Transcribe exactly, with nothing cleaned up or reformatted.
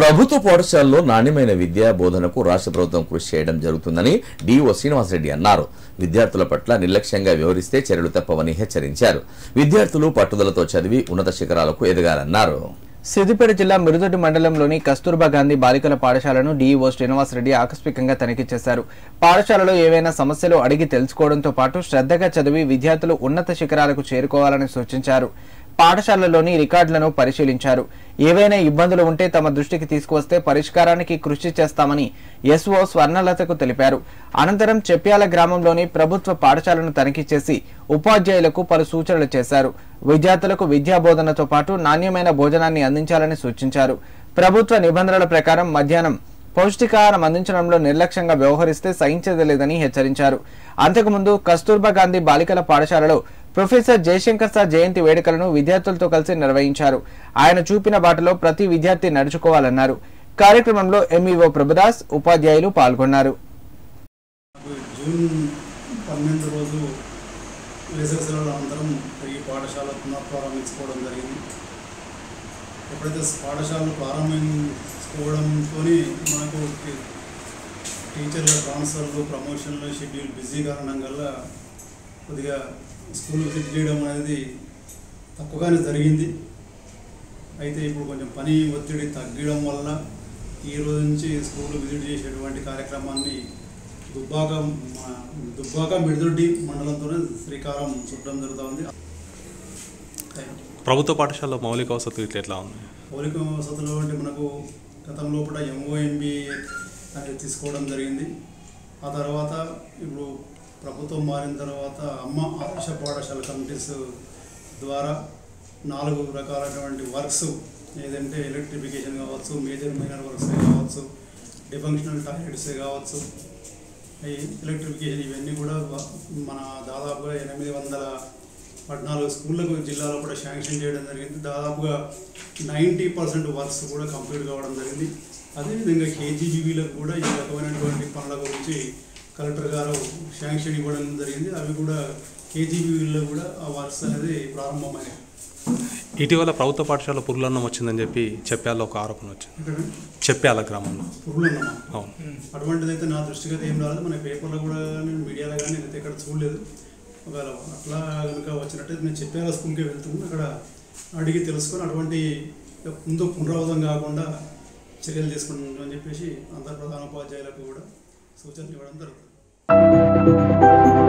ప్రభుత్వ పాఠశాలలో నాణ్యమైన విద్యా బోధనకు రాష్ట్ర ప్రభుత్వం కృషి చేయడం జరుగుతుందని డిఓ శ్రీనివాసరెడ్డి అన్నారు. విద్యార్థుల పట్ల నిర్లక్ష్యంగా వ్యవహరిస్తే చర్యలు తప్పవని హెచ్చరించారు. విద్యార్థులు పట్టుదలతో చదివి ఉన్నత శిఖరాలకు ఎదగాలన్నారు. సిద్దిపేట జిల్లా మిరుదొడ్డి మండలంలోని కస్తూర్బా గాంధీ బాలికల పాఠశాలను డీఈఓ శ్రీనివాసరెడ్డి ఆకస్మికంగా తనిఖీ చేశారు. పాఠశాలలో ఏవైనా సమస్యలు అడిగి తెలుసుకోవడంతో పాటు శ్రద్ధగా చదివి విద్యార్థులు ఉన్నత శిఖరాలకు చేరుకోవాలని సూచించారు. పాఠశాలలోని రికార్డులను పరిశీలించారు. ఏవైనా ఇబ్బందులు ఉంటే తమ దృష్టికి తీసుకువస్తే పరిష్కారానికి కృషి చేస్తామని ఎస్ఓ స్వర్ణలతకు తెలిపారు. అనంతరం చెప్యాల గ్రామంలోని ప్రభుత్వ పాఠశాలను తనిఖీ చేసి ఉపాధ్యాయులకు పలు సూచనలు చేశారు. విద్యార్థులకు విద్యా బోధనతో పాటు నాణ్యమైన భోజనాన్ని అందించాలని సూచించారు. ప్రభుత్వ నిబంధనల ప్రకారం మధ్యాహ్నం పౌష్టికాహారం అందించడంలో నిర్లక్ష్యంగా వ్యవహరిస్తే సహించేది హెచ్చరించారు. అంతకుముందు కస్తూర్బా గాంధీ బాలికల పాఠశాలలో ప్రొఫెసర్ జయశంకర్ సార్ జయంతి వేడుకలను విద్యార్థులతో కలిసి నిర్వహించారు. ఆయన చూపిన బాటలో ప్రతి విద్యార్థి నడుచుకోవాలన్నారు. కార్యక్రమంలో ఎంఈఓ ప్రభుదాస్, ఉపాధ్యాయులు పాల్గొన్నారు. జూన్ పన్నెండు రోజు వేసవి సెలవుల అనంతరం ఈ పాఠశాల పునఃప్రారంభించుకోవడం జరిగింది. ఎప్పుడైతే పాఠశాలలు ప్రారంభించుకోవడంతో మనకు టీచర్ల ట్రాన్స్ఫర్లు, ప్రమోషన్లు, షెడ్యూల్ బిజీ కారణం వల్ల కొద్దిగా స్కూల్ విజిట్ చేయడం అనేది తక్కువగానే జరిగింది. అయితే ఇప్పుడు కొంచెం పని ఒత్తిడి తగ్గడం వల్ల ఈ రోజు నుంచి స్కూల్ విజిట్ చేసేటువంటి కార్యక్రమాన్ని దుబ్బాక దుబ్బాక మిడిదొడ్డి మండలంతోనే శ్రీకారం చుట్టడం జరుగుతుంది. ప్రభుత్వ పాఠశాలలో మౌలిక వసతులు ఇట్లా ఎట్లా ఉన్నాయి? మౌలిక వసతులు అంటే మనకు గతంలో కూడా ఎంఓఎంబిఏ అనేది తీసుకోవడం జరిగింది. ఆ తర్వాత ఇప్పుడు ప్రభుత్వం మారిన తర్వాత అమ్మ ఆదర్శ పాఠశాల కమిటీస్ ద్వారా నాలుగు రకాలైనటువంటి వర్క్స్, ఏదంటే ఎలక్ట్రిఫికేషన్ కావచ్చు, మేజర్ మైనర్ వర్క్స్ కావచ్చు, డిఫంక్షనల్ టాయిలెట్స్ కావచ్చు, ఈ ఎలక్ట్రిఫికేషన్ ఇవన్నీ కూడా మన దాదాపుగా ఎనిమిది వందల పద్నాలుగు స్కూళ్ళకు జిల్లాలో కూడా శాంక్షన్ చేయడం జరిగింది. దాదాపుగా నైంటీ పర్సెంట్ వర్క్స్ కూడా కంప్లీట్ కావడం జరిగింది. అదేవిధంగా కేజీబీవీలకు కూడా ఈ రకమైనటువంటి పనుల గురించి కలెక్టర్ గారు శాంక్షన్ ఇవ్వడం జరిగింది. అవి కూడా కేజీబీవీలో కూడా ఆ వర్క్స్ అనేది ప్రారంభమైనాయి. ఇటీవల ప్రభుత్వ పాఠశాల పురుగులన్నం వచ్చిందని చెప్పి చెప్పాల ఒక ఆరోపణ వచ్చింది. చెప్పాల గ్రామంలో పురుగులన్నమా? అవును. అటువంటిది అయితే నా దృష్టికి ఏం రాలేదు. మన పేపర్లో కూడా నేను మీడియాలో కానీ నేనైతే ఇక్కడ చూడలేదు. ఒకవేళ అట్లా కనుక వచ్చినట్టయితే నేను చెప్పాల స్కూల్కి వెళ్తున్నాను, అక్కడ అడిగి తెలుసుకొని అటువంటి ముందు పునరావృతం కాకుండా చర్యలు తీసుకుంటాం అని చెప్పేసి అంతర్ ప్రధాన ఉపాధ్యాయులకు కూడా సూచనలు ఇవ్వడం జరుగుతుంది.